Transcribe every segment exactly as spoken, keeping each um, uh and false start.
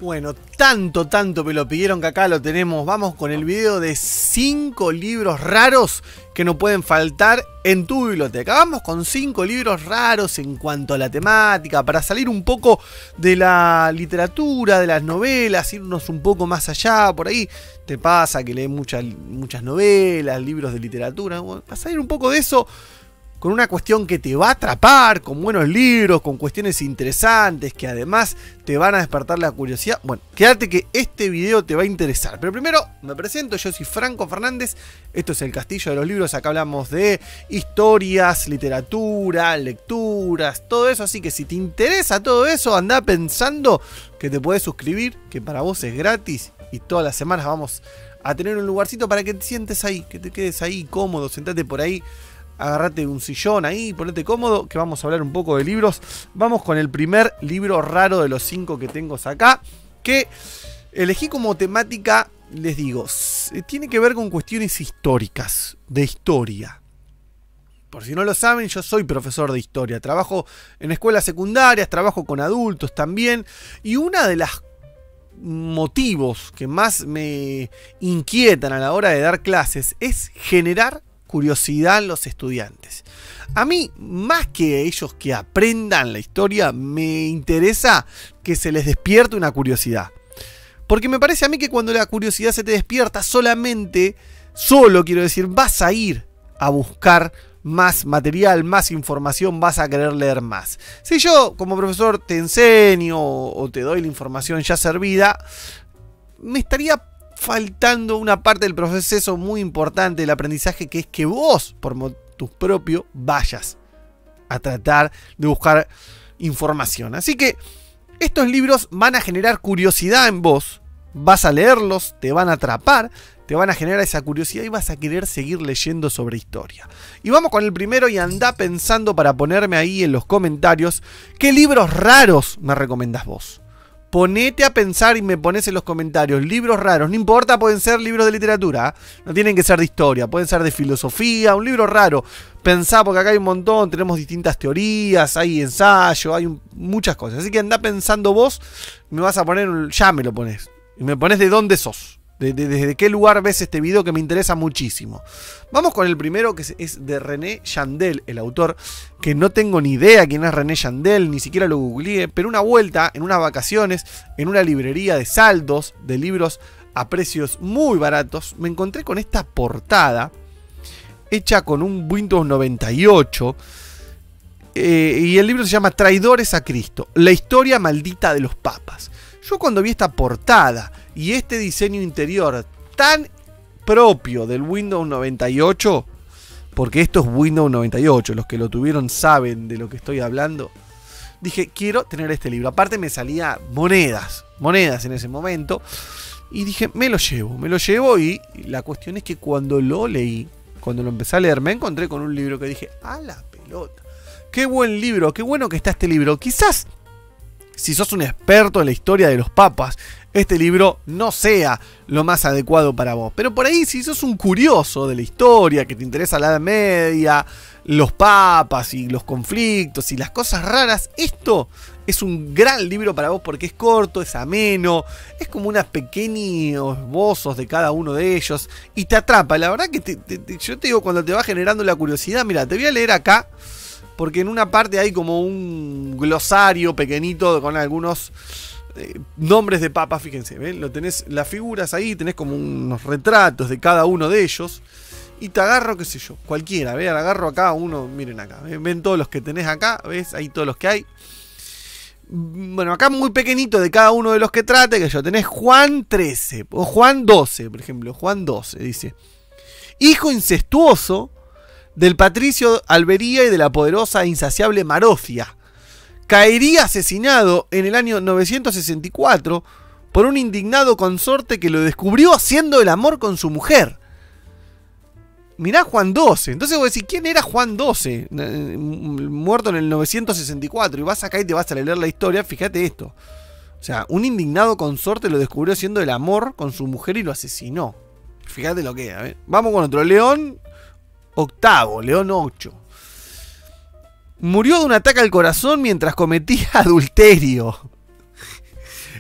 Bueno, tanto, tanto me lo pidieron que acá lo tenemos. Vamos con el video de cinco libros raros que no pueden faltar en tu biblioteca. Vamos con cinco libros raros en cuanto a la temática, para salir un poco de la literatura, de las novelas, irnos un poco más allá. Por ahí te pasa que lees muchas, muchas novelas, libros de literatura. Bueno, para salir un poco de eso, con una cuestión que te va a atrapar, con buenos libros, con cuestiones interesantes, que además te van a despertar la curiosidad. Bueno, quédate que este video te va a interesar. Pero primero me presento, yo soy Franco Fernández, esto es El Castillo de los Libros, acá hablamos de historias, literatura, lecturas, todo eso. Así que si te interesa todo eso, anda pensando que te puedes suscribir, que para vos es gratis y todas las semanas vamos a tener un lugarcito para que te sientes ahí, que te quedes ahí cómodo, sentate por ahí. Agarrate un sillón ahí, ponete cómodo, que vamos a hablar un poco de libros. Vamos con el primer libro raro de los cinco que tengo acá, que elegí como temática, les digo, tiene que ver con cuestiones históricas, de historia. Por si no lo saben, yo soy profesor de historia, trabajo en escuelas secundarias, trabajo con adultos también, y una de las motivos que más me inquietan a la hora de dar clases es generar curiosidad en los estudiantes. A mí, más que ellos que aprendan la historia, me interesa que se les despierte una curiosidad. Porque me parece a mí que cuando la curiosidad se te despierta, solamente, solo quiero decir, vas a ir a buscar más material, más información, vas a querer leer más. Si yo como profesor te enseño o te doy la información ya servida, me estaría faltando una parte del proceso muy importante del aprendizaje, que es que vos, por motus propio, vayas a tratar de buscar información. Así que estos libros van a generar curiosidad en vos, vas a leerlos, te van a atrapar, te van a generar esa curiosidad y vas a querer seguir leyendo sobre historia. Y vamos con el primero, y anda pensando para ponerme ahí en los comentarios qué libros raros me recomendás vos. Ponete a pensar y me pones en los comentarios libros raros, no importa, pueden ser libros de literatura, ¿eh? No tienen que ser de historia, pueden ser de filosofía, un libro raro. Pensá, porque acá hay un montón, tenemos distintas teorías, hay ensayo, hay un, muchas cosas. Así que anda pensando vos, me vas a poner, ya me lo pones, y me pones de dónde sos. De, de, ¿Desde qué lugar ves este video, que me interesa muchísimo? Vamos con el primero, que es, es de René Yandel, el autor, que no tengo ni idea quién es René Yandel, ni siquiera lo googleé, pero una vuelta, en unas vacaciones, en una librería de saldos, de libros a precios muy baratos, me encontré con esta portada, hecha con un Windows noventa y ocho, eh, y el libro se llama Traidores a Cristo, la historia maldita de los papas. Yo cuando vi esta portada y este diseño interior tan propio del Windows noventa y ocho, porque esto es Windows noventa y ocho, los que lo tuvieron saben de lo que estoy hablando, dije, quiero tener este libro. Aparte me salía monedas, monedas en ese momento, y dije, me lo llevo, me lo llevo. Y la cuestión es que cuando lo leí, cuando lo empecé a leer, me encontré con un libro que dije, a la pelota, qué buen libro, qué bueno que está este libro. Quizás, si sos un experto en la historia de los papas, este libro no sea lo más adecuado para vos. Pero por ahí, si sos un curioso de la historia, que te interesa la Edad Media, los papas y los conflictos y las cosas raras, esto es un gran libro para vos, porque es corto, es ameno, es como unos pequeños esbozos de cada uno de ellos y te atrapa. La verdad que te, te, te, yo te digo, cuando te va generando la curiosidad, mira, te voy a leer acá, porque en una parte hay como un glosario pequeñito con algunos eh, nombres de papas. Fíjense, ¿ven? Lo tenés, las figuras ahí, tenés como unos retratos de cada uno de ellos. Y te agarro, qué sé yo, cualquiera, ¿ven? Agarro acá uno, miren acá, ¿ven? Ven todos los que tenés acá, ¿ves? Ahí todos los que hay. Bueno, acá muy pequeñito de cada uno de los que trate, que yo tenés Juan trece, o Juan doce, por ejemplo, Juan doce, dice: hijo incestuoso del patricio Albería y de la poderosa e insaciable Marofia, caería asesinado en el año novecientos sesenta y cuatro por un indignado consorte que lo descubrió haciendo el amor con su mujer. Mirá Juan doce. Entonces vos decís, ¿quién era Juan doce? Muerto en el novecientos sesenta y cuatro. Y vas acá y te vas a leer la historia. Fíjate esto. O sea, un indignado consorte lo descubrió haciendo el amor con su mujer y lo asesinó. Fíjate lo que era, ¿eh? Vamos con otro. León octavo, León ocho. Murió de un ataque al corazón mientras cometía adulterio.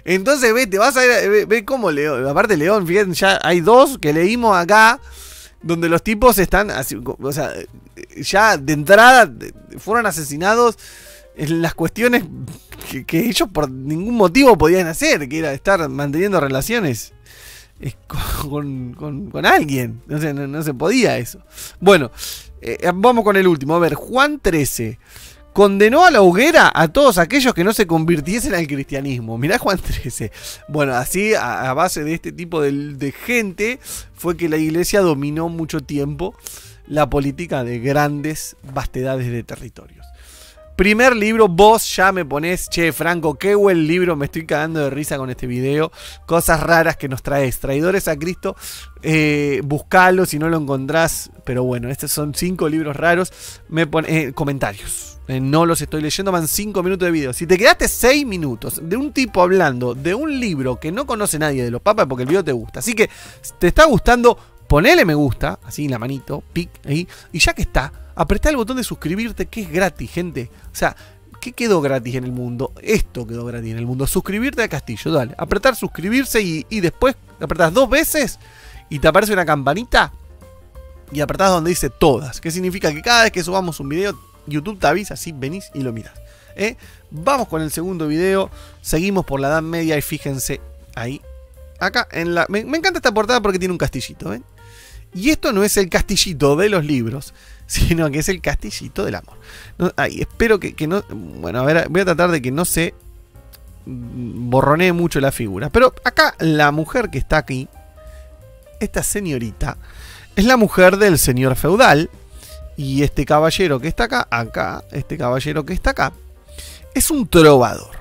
Entonces, ve, te vas a ver, ve, ve cómo León, aparte León, fíjense, ya hay dos que leímos acá, donde los tipos están, así, o sea, ya de entrada fueron asesinados en las cuestiones que, que ellos por ningún motivo podían hacer, que era estar manteniendo relaciones con, con, con alguien. No, sé, no, no se podía eso. Bueno, eh, vamos con el último. A ver, Juan trece condenó a la hoguera a todos aquellos que no se convirtiesen al cristianismo. Mirá Juan trece. Bueno, así a, a base de este tipo de, de gente fue que la iglesia dominó mucho tiempo la política de grandes vastedades de territorios. Primer libro, vos ya me ponés, che, Franco, qué buen libro, me estoy cagando de risa con este video. Cosas raras que nos traes, Traidores a Cristo, eh, buscalo si no lo encontrás. Pero bueno, estos son cinco libros raros. Me pone, eh, comentarios, eh, no los estoy leyendo, van cinco minutos de video. Si te quedaste seis minutos de un tipo hablando de un libro que no conoce nadie de los papas, porque el video te gusta. Así que, te está gustando, ponele me gusta, así en la manito, pic, ahí, y ya que está, apretá el botón de suscribirte, que es gratis, gente. O sea, ¿qué quedó gratis en el mundo? Esto quedó gratis en el mundo. Suscribirte al castillo, dale. Apretar suscribirse y, y después apretás dos veces y te aparece una campanita y apretás donde dice todas. Que significa que cada vez que subamos un video, YouTube te avisa, así venís y lo mirás. ¿Eh? Vamos con el segundo video. Seguimos por la Edad Media y fíjense ahí. Acá en la... Me, me encanta esta portada porque tiene un castillito, ¿ven? Y esto no es el castillito de los libros, sino que es el castillito del amor. No, ay, espero que, que no... Bueno, a ver, voy a tratar de que no se borronee mucho la figura. Pero acá la mujer que está aquí, esta señorita, es la mujer del señor feudal. Y este caballero que está acá, acá, este caballero que está acá, es un trovador.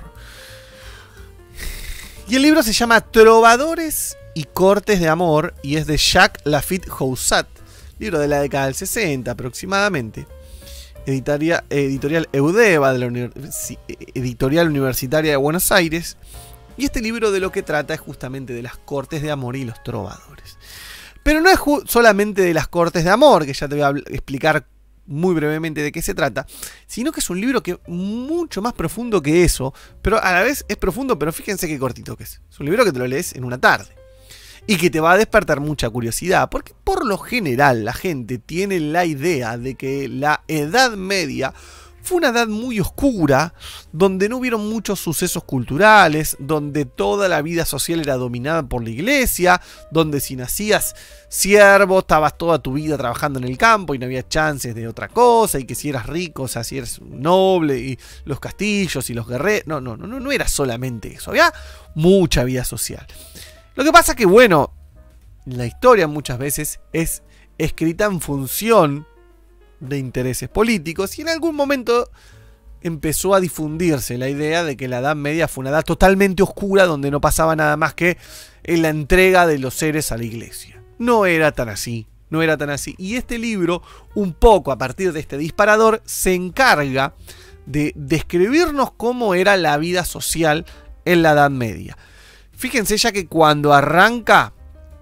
Y el libro se llama Trovadores y Cortes de Amor y es de Jacques Lafitte Houssat, libro de la década del sesenta aproximadamente, editoria, editorial Eudeva, de la Univers editorial Universitaria de Buenos Aires. Y este libro de lo que trata es justamente de las cortes de amor y los trovadores. Pero no es solamente de las cortes de amor, que ya te voy a explicar muy brevemente de qué se trata, sino que es un libro que mucho más profundo que eso, pero a la vez es profundo, pero fíjense qué cortito que es. Es un libro que te lo lees en una tarde y que te va a despertar mucha curiosidad, porque por lo general la gente tiene la idea de que la Edad Media fue una edad muy oscura, donde no hubieron muchos sucesos culturales, donde toda la vida social era dominada por la iglesia, donde si nacías siervo, estabas toda tu vida trabajando en el campo y no había chances de otra cosa, y que si eras rico, o sea, si eres noble, y los castillos y los guerreros, no, no, no, no era solamente eso, había mucha vida social. Lo que pasa que, bueno, la historia muchas veces es escrita en función de intereses políticos y en algún momento empezó a difundirse la idea de que la Edad Media fue una edad totalmente oscura donde no pasaba nada más que en la entrega de los seres a la iglesia. No era tan así, no era tan así. Y este libro, un poco a partir de este disparador, se encarga de describirnos cómo era la vida social en la Edad Media. Fíjense ya que cuando arranca,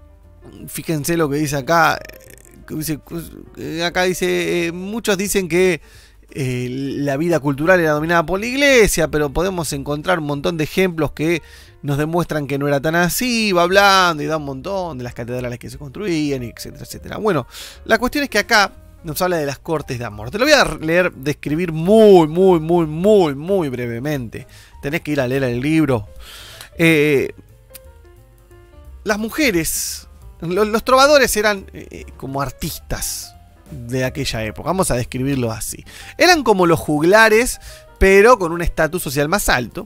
fíjense lo que dice acá. Dice, acá dice, eh, muchos dicen que eh, la vida cultural era dominada por la iglesia, pero podemos encontrar un montón de ejemplos que nos demuestran que no era tan así. Va hablando y da un montón de las catedrales que se construían, etcétera, etcétera. Bueno, la cuestión es que acá nos habla de las cortes de amor. Te lo voy a leer, describir muy, muy, muy, muy, muy brevemente. Tenés que ir a leer el libro. Eh, las mujeres... Los, los trovadores eran eh, como artistas de aquella época, vamos a describirlo así. Eran como los juglares, pero con un estatus social más alto.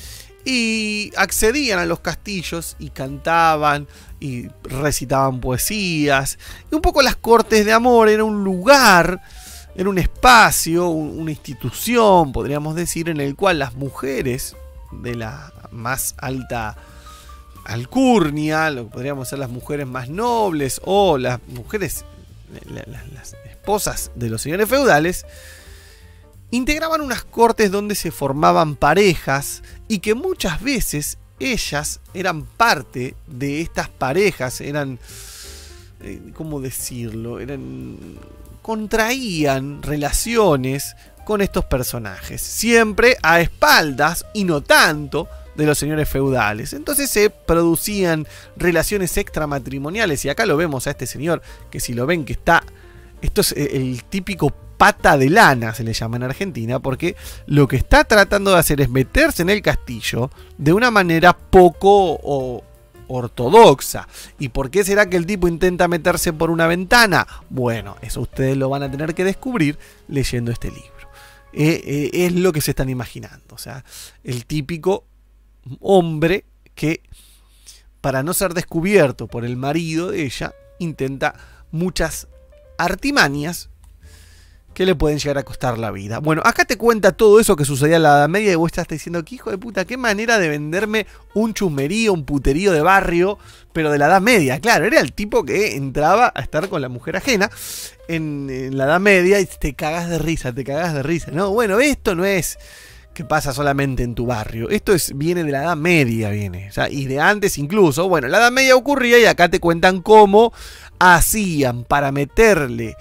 Y accedían a los castillos y cantaban y recitaban poesías. Y un poco las cortes de amor era un lugar, era un espacio, un, una institución, podríamos decir, en el cual las mujeres de la más alta alcurnia, lo que podríamos ser las mujeres más nobles o las mujeres, la, la, las esposas de los señores feudales, integraban unas cortes donde se formaban parejas y que muchas veces ellas eran parte de estas parejas, eran, eh, ¿cómo decirlo? Eran, contraían relaciones con estos personajes, siempre a espaldas y no tanto de los señores feudales. Entonces se producían relaciones extramatrimoniales, y acá lo vemos a este señor, que si lo ven que está, esto es el típico pata de lana, se le llama en Argentina, porque lo que está tratando de hacer es meterse en el castillo de una manera poco o, ortodoxa. ¿Y por qué será que el tipo intenta meterse por una ventana? Bueno, eso ustedes lo van a tener que descubrir leyendo este libro. Eh, eh, es lo que se están imaginando. O sea, el típico hombre que, para no ser descubierto por el marido de ella, intenta muchas artimañas que le pueden llegar a costar la vida. Bueno, acá te cuenta todo eso que sucedía en la Edad Media, y vos estás diciendo que hijo de puta, qué manera de venderme un chusmerío, un puterío de barrio, pero de la Edad Media. Claro, era el tipo que entraba a estar con la mujer ajena en, en la Edad Media y te cagás de risa, te cagás de risa. No, bueno, esto no es que pasa solamente en tu barrio. Esto es, viene de la Edad Media, viene. O sea, y de antes incluso. Bueno, la Edad Media ocurría, y acá te cuentan cómo hacían para meterle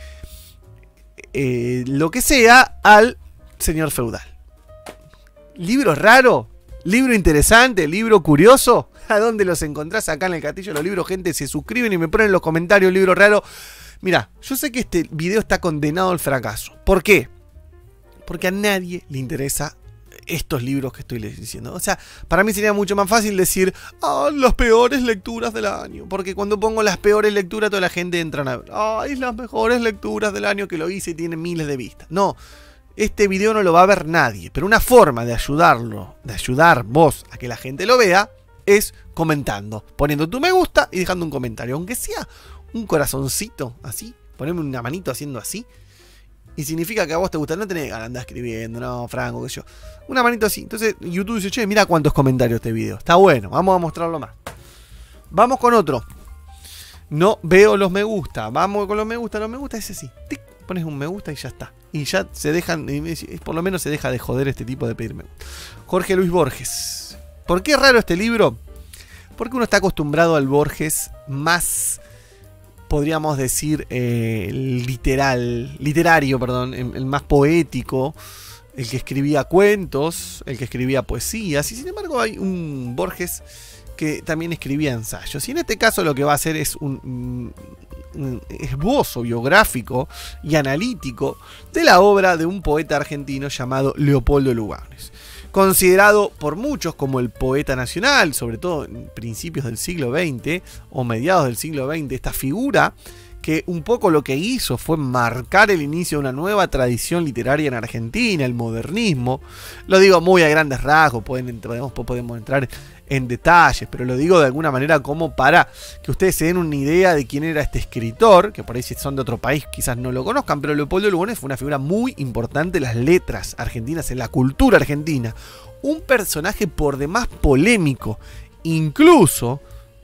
Eh, lo que sea al señor feudal. ¿Libro raro? ¿Libro interesante? ¿Libro curioso? ¿A dónde los encontrás? Acá en el Castillo de los Libros. Gente, se suscriben y me ponen en los comentarios libro raro. Mira, yo sé que este video está condenado al fracaso. ¿Por qué? Porque a nadie le interesa estos libros que estoy diciendo. O sea, para mí sería mucho más fácil decir, ah, las peores lecturas del año. Porque cuando pongo las peores lecturas, toda la gente entra a ver, ay, las mejores lecturas del año, que lo hice y tiene miles de vistas. No, este video no lo va a ver nadie. Pero una forma de ayudarlo, de ayudar vos a que la gente lo vea, es comentando, poniendo tu me gusta y dejando un comentario. Aunque sea un corazoncito así, poneme una manito haciendo así, y significa que a vos te gusta. No tenés ganas de andar escribiendo, no, Franco, qué sé yo. Una manito así. Entonces YouTube dice, che, mira cuántos comentarios este video. Está bueno, vamos a mostrarlo más. Vamos con otro. No veo los me gusta. Vamos con los me gusta. Los me gusta es así. Tic, pones un me gusta y ya está. Y ya se dejan, por lo menos se deja de joder este tipo de pedirme. Jorge Luis Borges. ¿Por qué es raro este libro? Porque uno está acostumbrado al Borges más, podríamos decir, eh, literal, literario, perdón, el más poético, el que escribía cuentos, el que escribía poesías, y sin embargo hay un Borges que también escribía ensayos. Y en este caso lo que va a hacer es un, un esbozo biográfico y analítico de la obra de un poeta argentino llamado Leopoldo Lugones, considerado por muchos como el poeta nacional, sobre todo en principios del siglo veinte o mediados del siglo veinte, esta figura que un poco lo que hizo fue marcar el inicio de una nueva tradición literaria en Argentina, el modernismo. Lo digo muy a grandes rasgos, pueden, podemos, podemos entrar en detalles, pero lo digo de alguna manera como para que ustedes se den una idea de quién era este escritor, que por ahí si son de otro país quizás no lo conozcan, pero Leopoldo Lugones fue una figura muy importante en las letras argentinas, en la cultura argentina. Un personaje por demás polémico, incluso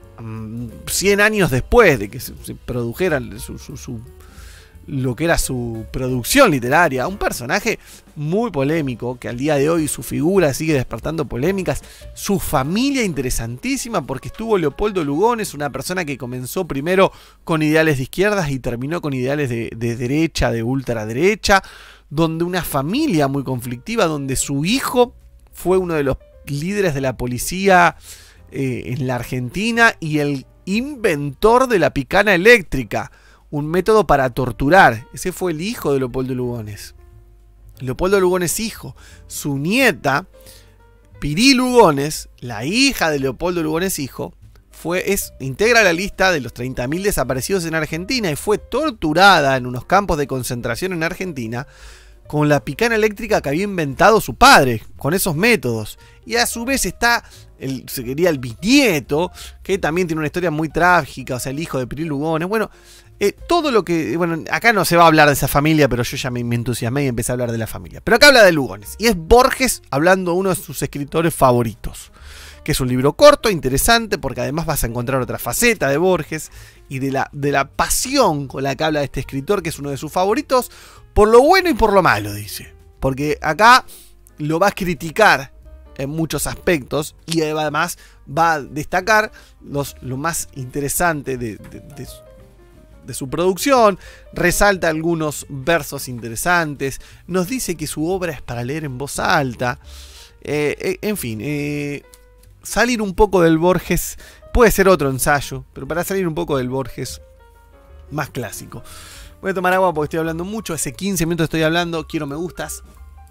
cien años después de que se, se produjera su, su, su, lo que era su producción literaria. Un personaje muy polémico, que al día de hoy su figura sigue despertando polémicas. Su familia interesantísima, porque estuvo Leopoldo Lugones, una persona que comenzó primero con ideales de izquierdas y terminó con ideales de, de derecha, de ultraderecha, donde una familia muy conflictiva, donde su hijo fue uno de los líderes de la policía Eh, en la Argentina y el inventor de la picana eléctrica, un método para torturar. Ese fue el hijo de Leopoldo Lugones. Leopoldo Lugones hijo. Su nieta, Pirí Lugones, la hija de Leopoldo Lugones hijo, fue, es, integra la lista de los treinta mil desaparecidos en Argentina y fue torturada en unos campos de concentración en Argentina con la picana eléctrica que había inventado su padre, con esos métodos. Y a su vez está, el, se quería el bisnieto, que también tiene una historia muy trágica, o sea, el hijo de Pirí Lugones. Bueno, eh, todo lo que, bueno, acá no se va a hablar de esa familia, pero yo ya me, me entusiasmé y empecé a hablar de la familia. Pero acá habla de Lugones, y es Borges hablando de uno de sus escritores favoritos, que es un libro corto, interesante, porque además vas a encontrar otra faceta de Borges, y de la, de la pasión con la que habla de este escritor, que es uno de sus favoritos, por lo bueno y por lo malo, dice. Porque acá lo va a criticar en muchos aspectos y además va a destacar los, lo más interesante de, de, de, de su producción. Resalta algunos versos interesantes. Nos dice que su obra es para leer en voz alta. Eh, eh, en fin, eh, salir un poco del Borges, puede ser otro ensayo, pero para salir un poco del Borges más clásico. Voy a tomar agua porque estoy hablando mucho, hace quince minutos estoy hablando, quiero me gustas.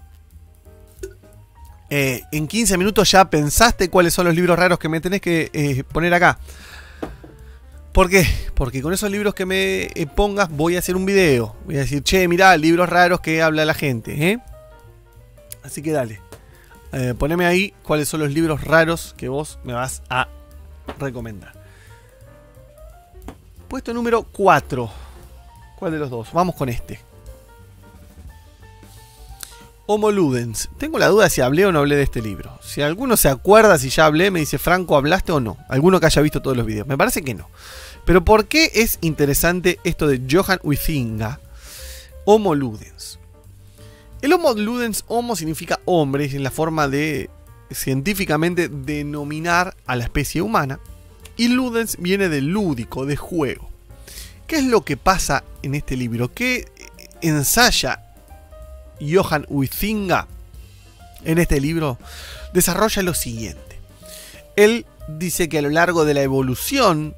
Eh, en quince minutos ya pensaste cuáles son los libros raros que me tenés que eh, poner acá. ¿Por qué? Porque con esos libros que me eh, pongas voy a hacer un video. Voy a decir, che, mirá, libros raros que habla la gente, ¿eh? Así que dale. Eh, poneme ahí cuáles son los libros raros que vos me vas a recomendar. Puesto número cuatro. ¿Cuál de los dos? Vamos con este. Homo Ludens. Tengo la duda si hablé o no hablé de este libro. Si alguno se acuerda si ya hablé, me dice, Franco, ¿hablaste o no? Alguno que haya visto todos los videos. Me parece que no. Pero ¿por qué es interesante esto de Johan Huizinga? Homo Ludens. El Homo Ludens, Homo significa hombre, es la forma de científicamente denominar a la especie humana. Y Ludens viene de lúdico, de juego. ¿Qué es lo que pasa en este libro? ¿Qué ensaya Johan Huizinga en este libro? Desarrolla lo siguiente. Él dice que a lo largo de la evolución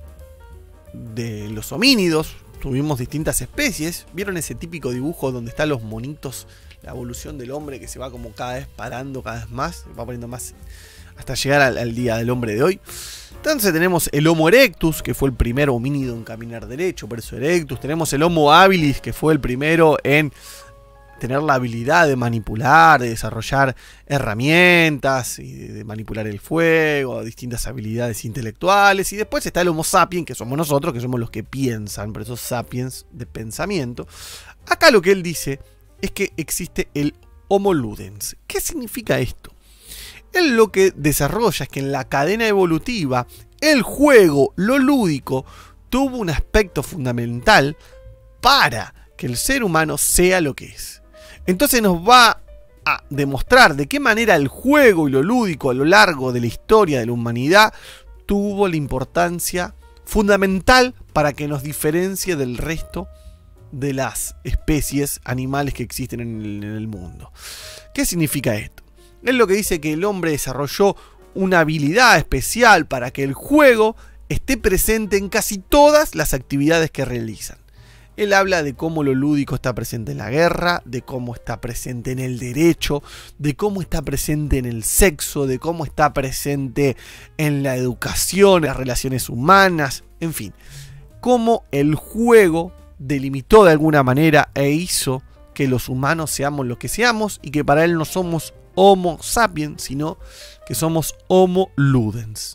de los homínidos tuvimos distintas especies. ¿Vieron ese típico dibujo donde están los monitos? La evolución del hombre que se va como cada vez parando cada vez más, va poniendo más hasta llegar al, al día del hombre de hoy. Entonces tenemos el Homo erectus, que fue el primer homínido en caminar derecho, por eso erectus. Tenemos el Homo habilis, que fue el primero en tener la habilidad de manipular, de desarrollar herramientas, y de, de manipular el fuego, distintas habilidades intelectuales. Y después está el Homo sapiens, que somos nosotros, que somos los que piensan, por eso sapiens de pensamiento. Acá lo que él dice es que existe el Homo Ludens. ¿Qué significa esto? Él lo que desarrolla es que en la cadena evolutiva, el juego, lo lúdico, tuvo un aspecto fundamental para que el ser humano sea lo que es. Entonces nos va a demostrar de qué manera el juego y lo lúdico a lo largo de la historia de la humanidad tuvo la importancia fundamental para que nos diferencie del resto de las especies animales que existen en el, en el mundo. ¿Qué significa esto? Es lo que dice que el hombre desarrolló una habilidad especial para que el juego esté presente en casi todas las actividades que realizan. Él habla de cómo lo lúdico está presente en la guerra, de cómo está presente en el derecho, de cómo está presente en el sexo, de cómo está presente en la educación, en las relaciones humanas, en fin. Cómo el juego delimitó de alguna manera e hizo que los humanos seamos lo que seamos y que para él no somos Homo sapiens, sino que somos Homo Ludens.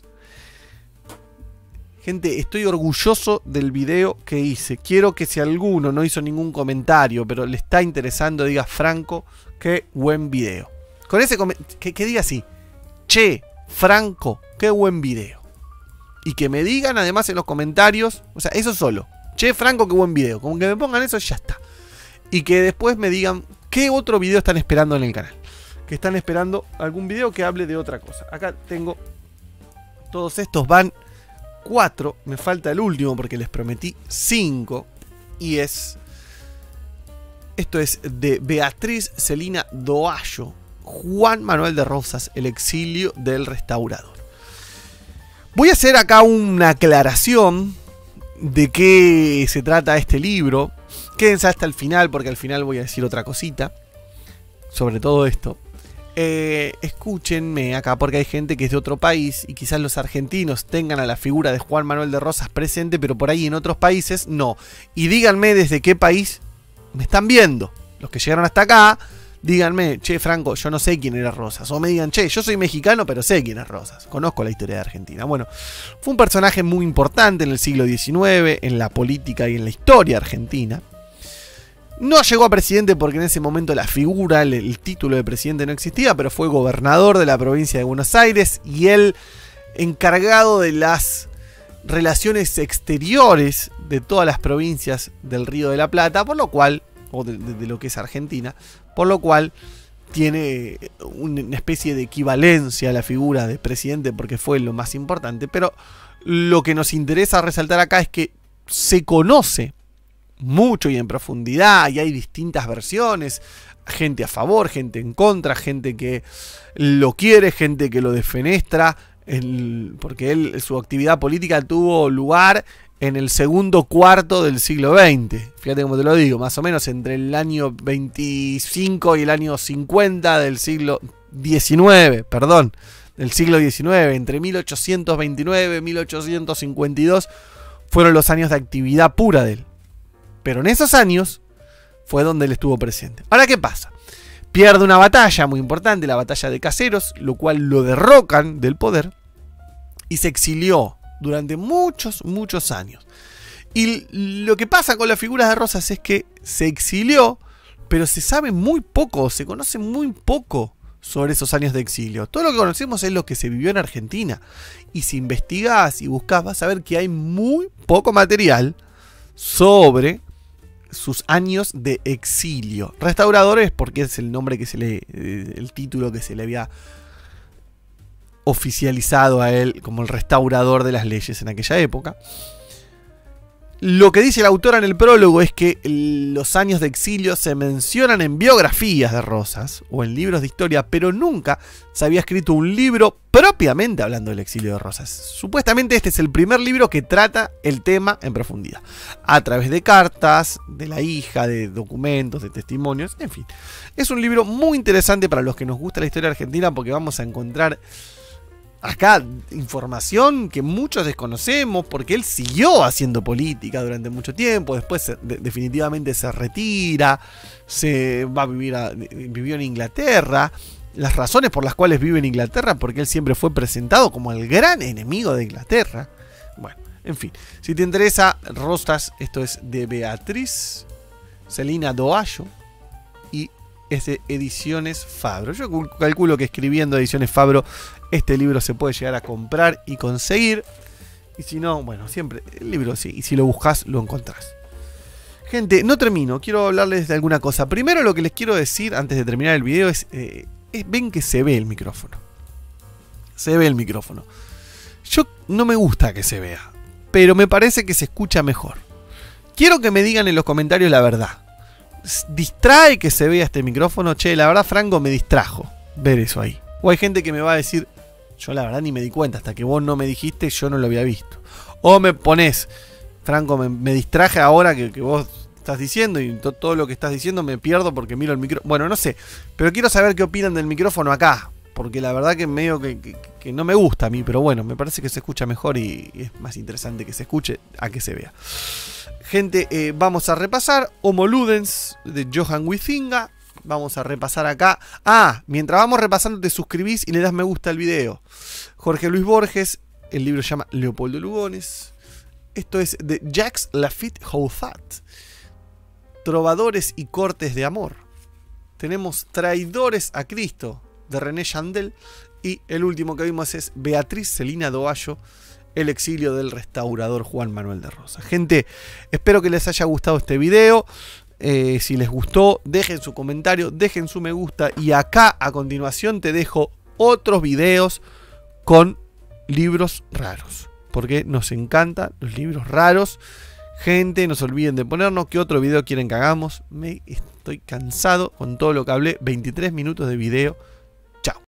Gente, estoy orgulloso del video que hice. Quiero que si alguno no hizo ningún comentario, pero le está interesando, diga, Franco, qué buen video. Con ese que, que diga así, che, Franco, qué buen video. Y que me digan además en los comentarios, o sea, eso solo. Che, Franco, qué buen video. Como que me pongan eso, ya está. Y que después me digan qué otro video están esperando en el canal. Que están esperando algún video que hable de otra cosa. Acá tengo todos estos, van cuatro. Me falta el último porque les prometí cinco. Y es... Esto es de Beatriz Celina Doallo. Juan Manuel de Rosas, el exilio del restaurador. Voy a hacer acá una aclaración de qué se trata este libro. Quédense hasta el final porque al final voy a decir otra cosita sobre todo esto. Eh, escúchenme acá porque hay gente que es de otro país y quizás los argentinos tengan a la figura de Juan Manuel de Rosas presente, pero por ahí en otros países no. Y díganme desde qué país me están viendo. Los que llegaron hasta acá, díganme, che, Franco, yo no sé quién era Rosas. O me digan, che, yo soy mexicano, pero sé quién es Rosas. Conozco la historia de Argentina. Bueno, fue un personaje muy importante en el siglo diecinueve, en la política y en la historia argentina. No llegó a presidente porque en ese momento la figura, el, el título de presidente no existía, pero fue gobernador de la provincia de Buenos Aires y él encargado de las relaciones exteriores de todas las provincias del Río de la Plata, por lo cual, o de, de, de lo que es Argentina, por lo cual tiene una especie de equivalencia a la figura de presidente porque fue lo más importante. Pero lo que nos interesa resaltar acá es que se conoce mucho y en profundidad y hay distintas versiones, gente a favor, gente en contra, gente que lo quiere, gente que lo defenestra, el, porque él, su actividad política tuvo lugar en el segundo cuarto del siglo veinte. Fíjate cómo te lo digo, más o menos entre el año veinticinco y el año cincuenta del siglo diecinueve, perdón, del siglo diecinueve, entre mil ochocientos veintinueve y mil ochocientos cincuenta y dos fueron los años de actividad pura de él. Pero en esos años fue donde él estuvo presente. Ahora, ¿qué pasa? Pierde una batalla muy importante, la batalla de Caseros, lo cual lo derrocan del poder y se exilió durante muchos, muchos años. Y lo que pasa con las figuras de Rosas es que se exilió, pero se sabe muy poco, se conoce muy poco sobre esos años de exilio. Todo lo que conocemos es lo que se vivió en Argentina. Y si investigás y buscás, vas a ver que hay muy poco material sobre sus años de exilio. Restauradores, porque es el nombre que se le, el título que se le había oficializado a él como el restaurador de las leyes en aquella época. Lo que dice la autora en el prólogo es que los años de exilio se mencionan en biografías de Rosas o en libros de historia, pero nunca se había escrito un libro propiamente hablando del exilio de Rosas. Supuestamente este es el primer libro que trata el tema en profundidad, a través de cartas, de la hija, de documentos, de testimonios, en fin. Es un libro muy interesante para los que nos gusta la historia argentina, porque vamos a encontrar acá información que muchos desconocemos, porque él siguió haciendo política durante mucho tiempo. Después se, de, definitivamente se retira, se va a vivir a, vivió en Inglaterra. Las razones por las cuales vive en Inglaterra, porque él siempre fue presentado como el gran enemigo de Inglaterra. Bueno, en fin, si te interesa Rosas, esto es de Beatriz Celina Doallo y es de Ediciones Fabro. Yo calculo que escribiendo Ediciones Fabro este libro se puede llegar a comprar y conseguir. Y si no, bueno, siempre el libro sí. Y si lo buscas, lo encontrás. Gente, no termino. Quiero hablarles de alguna cosa. Primero, lo que les quiero decir antes de terminar el video es, eh, es ven que se ve el micrófono. Se ve el micrófono. Yo no me gusta que se vea, pero me parece que se escucha mejor. Quiero que me digan en los comentarios la verdad. ¿Distrae que se vea este micrófono? Che, la verdad, Franco, me distrajo ver eso ahí. O hay gente que me va a decir, yo la verdad ni me di cuenta, hasta que vos no me dijiste, yo no lo había visto. O me pones, Franco, me, me distraje ahora que, que vos estás diciendo, y to, todo lo que estás diciendo me pierdo porque miro el micrófono. Bueno, no sé, pero quiero saber qué opinan del micrófono acá, porque la verdad que medio que, que, que no me gusta a mí, pero bueno, me parece que se escucha mejor y, y es más interesante que se escuche a que se vea. Gente, eh, vamos a repasar Homo Ludens de Johan Huizinga. Vamos a repasar acá. Ah, mientras vamos repasando te suscribís y le das me gusta al video. Jorge Luis Borges, el libro se llama Leopoldo Lugones. Esto es de Jacques Lafitte Houffat, Trovadores y Cortes de Amor. Tenemos Traidores a Cristo de René Chandel. Y el último que vimos es Beatriz Celina Doallo, El exilio del restaurador Juan Manuel de Rosas. Gente, espero que les haya gustado este video. Eh, si les gustó, dejen su comentario, dejen su me gusta. Y acá a continuación te dejo otros videos con libros raros, porque nos encantan los libros raros. Gente, no se olviden de ponernos qué otro video quieren que hagamos. Me estoy cansado con todo lo que hablé. veintitrés minutos de video.